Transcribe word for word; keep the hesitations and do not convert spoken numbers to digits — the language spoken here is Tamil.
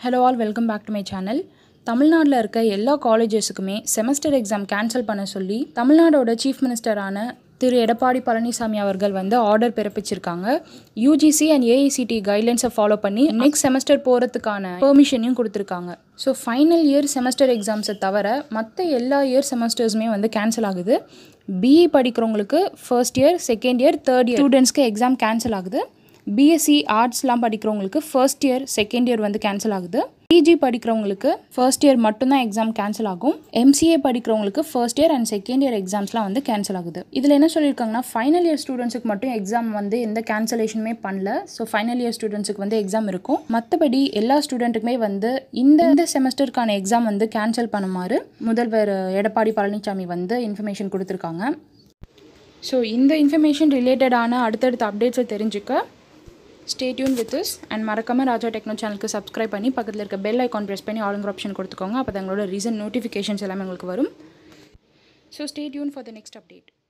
Hello all, welcome back to my channel. தமிழ்நாட்டில் இருக்க எல்லா காலேஜஸுக்குமே செமஸ்டர் எக்ஸாம் கேன்சல் பண்ண சொல்லி தமிழ்நாடோட சீஃப் மினிஸ்டரான திரு எடப்பாடி பழனிசாமி அவர்கள் வந்து ஆர்டர் பிறப்பிச்சிருக்காங்க. யூஜிசி அண்ட் ஏஐசிடி கைட்லைன்ஸை ஃபாலோ பண்ணி நெக்ஸ்ட் செமஸ்டர் போகிறதுக்கான பெர்மிஷனையும் கொடுத்துருக்காங்க. ஸோ ஃபைனல் இயர் செமஸ்டர் எக்ஸாம்ஸை தவிர மற்ற எல்லா இயர் செமஸ்டர்ஸுமே வந்து கேன்சல் ஆகுது. பிஇ படிக்கிறவங்களுக்கு first year, second year, third year ஸ்டூடெண்ட்ஸ்க்கு எக்ஸாம் கேன்சல் ஆகுது. பிஎஸ்சி ஆர்ட்ஸ்லாம் படிக்கிறவங்களுக்கு ஃபர்ஸ்ட் இயர், செகண்ட் இயர் வந்து கேன்சல் ஆகுது. பிஜி படிக்கிறவங்களுக்கு ஃபர்ஸ்ட் இயர் மட்டும்தான் எக்ஸாம் கேன்சல் ஆகும். எம்சிஏ படிக்கிறவங்களுக்கு first year and second year எக்ஸாம்ஸ்லாம் வந்து கேன்சல் ஆகுது. இதில் என்ன சொல்லியிருக்காங்கன்னா, ஃபைனல் இயர் ஸ்டூடெண்ட்ஸுக்கு மட்டும் எக்ஸாம் வந்து எந்த கேன்சலேஷனுமே பண்ணல. ஸோ ஃபைனல் இயர் ஸ்டூடெண்ட்ஸுக்கு வந்து எக்ஸாம் இருக்கும். மற்றபடி எல்லா ஸ்டூடெண்ட்டுக்குமே வந்து இந்த இந்த செமஸ்டருக்கான எக்ஸாம் வந்து கேன்சல் பண்ணுமாறு முதல்வர் எடப்பாடி பழனிசாமி வந்து இன்ஃபர்மேஷன் கொடுத்துருக்காங்க. ஸோ இந்த இன்ஃபர்மேஷன் ரிலேட்டடான அடுத்தடுத்த அப்டேட்ஸை தெரிஞ்சுக்க stay tuned with us and மறக்காம ராஜா டெக்னோ சேனலுக்கு சப்ஸ்கிரைப் பண்ணி பக்கத்தில் இருக்க பெல் ஐக்கான் ப்ரெஸ் பண்ணி ஆளுங்கிற ஆப்ஷன் கொடுத்துக்கோங்க. அப்போ தான் எங்களோட ரீசன்ட் நோட்டிஃபிகேஷன்ஸ் எல்லாமே உங்களுக்கு வரும். So stay tuned for the next update.